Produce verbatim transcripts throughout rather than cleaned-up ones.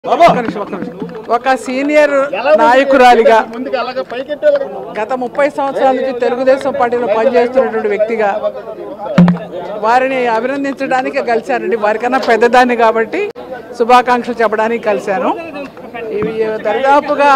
ఒక సీనియర్ నాయకురాలిగా గత ముప్పై సంవత్సరాల నుంచి తెలుగుదేశం పార్టీలో పనిచేస్తున్నటువంటి వ్యక్తిగా వారిని అభినందించడానికి కలిశానండి. వారికన్నా పెద్దదాన్ని కాబట్టి శుభాకాంక్షలు చెప్పడానికి కలిశాను. ఇవి దరిదాపుగా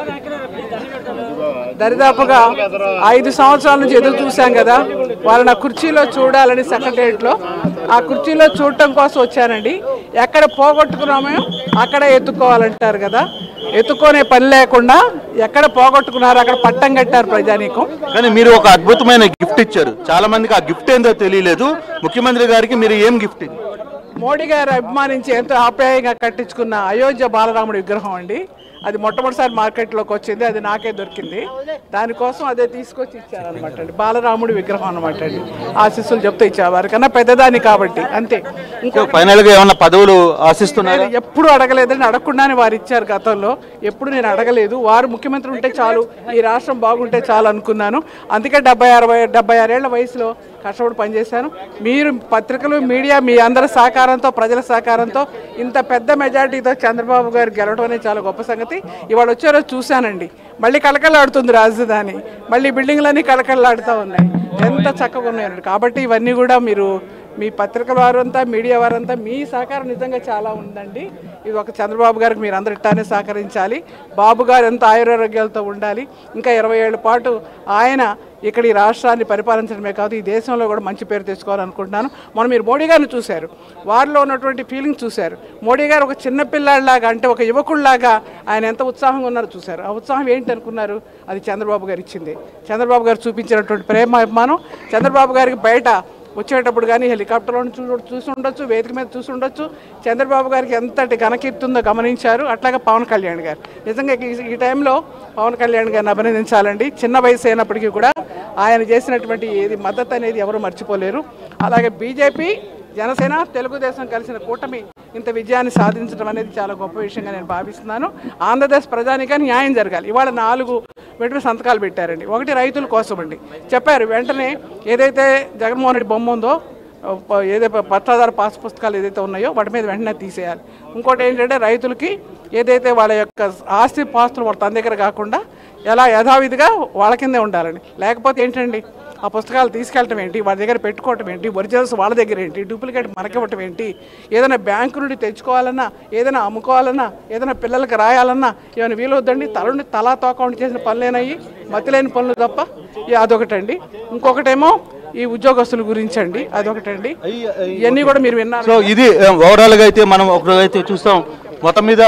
దరిదాపుగా ఐదు సంవత్సరాల నుంచి ఎదురు చూశాం కదా, వాళ్ళని ఆ కుర్చీలో చూడాలని సెక్రటరియట్లో ఆ కుర్చీలో చూడటం కోసం వచ్చానండి. ఎక్కడ పోగొట్టుకున్నామో అక్కడ ఎత్తుకోవాలంటారు కదా, ఎత్తుకునే పని లేకుండా ఎక్కడ పోగొట్టుకున్నారో అక్కడ పట్టం కట్టారు ప్రజానీకం. కానీ మీరు ఒక అద్భుతమైన గిఫ్ట్ ఇచ్చారు, చాలా మందికి ఆ గిఫ్ట్ ఏందో తెలియలేదు. ముఖ్యమంత్రి గారికి మీరు ఏం గిఫ్ట్ ఇది? మోడీ గారు అభిమానించి ఎంతో ఆప్యాయంగా కట్టించుకున్న అయోధ్య బాలరాముడి విగ్రహం అండి. అది మొట్టమొదటిసారి మార్కెట్లోకి వచ్చింది, అది నాకే దొరికింది. దానికోసం అదే తీసుకొచ్చి ఇచ్చారనమాట అండి. బాలరాముడి విగ్రహం అనమాట అండి. ఆశీస్సులు చెప్తే ఇచ్చారు, వారికన్నా పెద్దదాన్ని కాబట్టి అంతే. ఇంకో ఫైనల్ గా ఏమన్నా పదవులు ఆశిస్తున్నారు? ఎప్పుడు అడగలేదని, అడగకుండానే వారు ఇచ్చారు. గతంలో ఎప్పుడు నేను అడగలేదు. వారు ముఖ్యమంత్రి ఉంటే చాలు, ఈ రాష్ట్రం బాగుంటే చాలు అనుకున్నాను. అందుకే డెబ్బై అరవై డెబ్బై ఆరేళ్ల వయసులో కష్టపడి పనిచేశాను. మీరు పత్రికలు, మీడియా మీ అందరి సహకారంతో, ప్రజల సహకారంతో ఇంత పెద్ద మెజార్టీతో చంద్రబాబు గారు గెలవడం అనేది చాలా గొప్ప సంగతి. ఇవాళ వచ్చారో చూశానండి, మళ్ళీ కళకళలాడుతుంది రాజధాని, మళ్ళీ బిల్డింగ్లన్నీ కళకళలాడుతూ ఉన్నాయి, ఎంత చక్కగా ఉన్నాయండి. కాబట్టి ఇవన్నీ కూడా మీరు మీ పత్రికల వారంతా, మీడియా వారంతా మీ సహకారం నిజంగా చాలా ఉందండి. ఇది ఒక చంద్రబాబు గారికి మీరు అందరూ ఇట్టానే సహకరించాలి. బాబు గారు ఎంత ఆయురారోగ్యాలతో ఉండాలి. ఇంకా ఇరవై ఏళ్ళ పాటు ఆయన ఇక్కడ ఈ రాష్ట్రాన్ని పరిపాలించడమే కాదు, ఈ దేశంలో కూడా మంచి పేరు తెచ్చుకోవాలనుకుంటున్నాను. మనం మీరు మోడీ గారిని చూశారు, వారిలో ఉన్నటువంటి ఫీలింగ్ చూశారు. మోడీ గారు ఒక చిన్నపిల్లాడిలాగా, అంటే ఒక యువకుడిలాగా ఆయన ఎంత ఉత్సాహంగా ఉన్నారో చూశారు. ఆ ఉత్సాహం ఏంటి అనుకున్నారు? అది చంద్రబాబు గారు ఇచ్చింది. చంద్రబాబు గారు చూపించినటువంటి ప్రేమ, అభిమానం. చంద్రబాబు గారికి బయట వచ్చేటప్పుడు కానీ హెలికాప్టర్లో చూ చూసి ఉండొచ్చు, వేదిక మీద చూసి ఉండొచ్చు. చంద్రబాబు గారికి ఎంతటి ఘనకీర్తి ఉందో గమనించారు. అట్లాగే పవన్ కళ్యాణ్ గారు, నిజంగా ఈ టైంలో పవన్ కళ్యాణ్ గారిని అభినందించాలండి. చిన్న వయసు అయినప్పటికీ కూడా ఆయన చేసినటువంటి ఏది మద్దతు అనేది ఎవరు మర్చిపోలేరు. అలాగే బీజేపీ, జనసేన, తెలుగుదేశం కలిసిన కూటమి ఇంత విజయాన్ని సాధించడం అనేది చాలా గొప్ప విషయంగా నేను భావిస్తున్నాను. ఆంధ్రప్రదేశ్ ప్రజానికానికి న్యాయం జరగాలి. ఇవాళ నాలుగు వెంటనే సంతకాలు పెట్టారండి. ఒకటి రైతుల కోసం అండి, చెప్పారు వెంటనే ఏదైతే జగన్మోహన్ రెడ్డి బొమ్మ ఉందో, ఏదైతే పట్టాదారు పాస్ పుస్తకాలు ఏదైతే ఉన్నాయో వాటి మీద వెంటనే తీసేయాలి. ఇంకోటి ఏంటంటే రైతులకి ఏదైతే వాళ్ళ యొక్క ఆస్తి పాస్తులు వాళ్ళ తన దగ్గర కాకుండా ఎలా యథావిధిగా వాళ్ళ కిందే ఉండాలని. లేకపోతే ఏంటండి, ఆ పుస్తకాలు తీసుకెళ్ళటం ఏంటి, వాళ్ళ దగ్గర పెట్టుకోవటం ఏంటి, ఒరిజినల్స్ వాళ్ళ దగ్గర ఏంటి, డూప్లికేట్ మనకివ్వటం ఏంటి, ఏదైనా బ్యాంకు నుండి తెచ్చుకోవాలన్నా, ఏదైనా అమ్ముకోవాలన్నా, ఏదైనా పిల్లలకి రాయాలన్నా ఏమైనా వీలవుద్దండి. తలని తలా తోకౌంట్ చేసిన పనులేనయ్యి, మతిలేని పనులు తప్ప. అదొకటండి. ఇంకొకటేమో ఈ ఉద్యోగస్తుల గురించి అండి, అదొకటండి. ఇవన్నీ కూడా మీరు విన్నారు. సో ఇది ఓవరాల్గా అయితే మనం ఒకరోజైతే చూస్తాం. మొత్తం మీద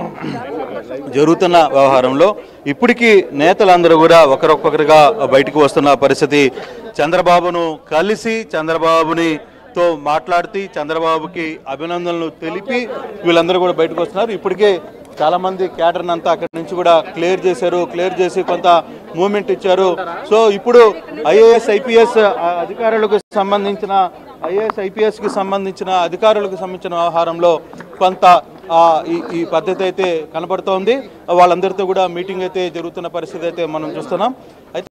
జరుగుతున్న వ్యవహారంలో ఇప్పటికీ నేతలందరూ కూడా ఒకరొక్కొక్కరిగా బయటకు వస్తున్న పరిస్థితి. చంద్రబాబును కలిసి చంద్రబాబుని తో మాట్లాడుతూ చంద్రబాబుకి అభినందనలు తెలిపి వీళ్ళందరూ కూడా బయటకు వస్తున్నారు. ఇప్పటికే చాలామంది క్యాడర్ని అంతా అక్కడి నుంచి కూడా క్లియర్ చేశారు. క్లియర్ చేసి కొంత మూమెంట్ ఇచ్చారు. సో ఇప్పుడు ఐఏఎస్ ఐపీఎస్ అధికారులకు సంబంధించిన ఐఏఎస్ ఐపీఎస్కి సంబంధించిన అధికారులకు సంబంధించిన వ్యవహారంలో కొంత ఈ ఈ పద్ధతి అయితే కనబడుతోంది. వాళ్ళందరితో కూడా మీటింగ్ అయితే జరుగుతున్న పరిస్థితి అయితే మనం చూస్తున్నాం. అయితే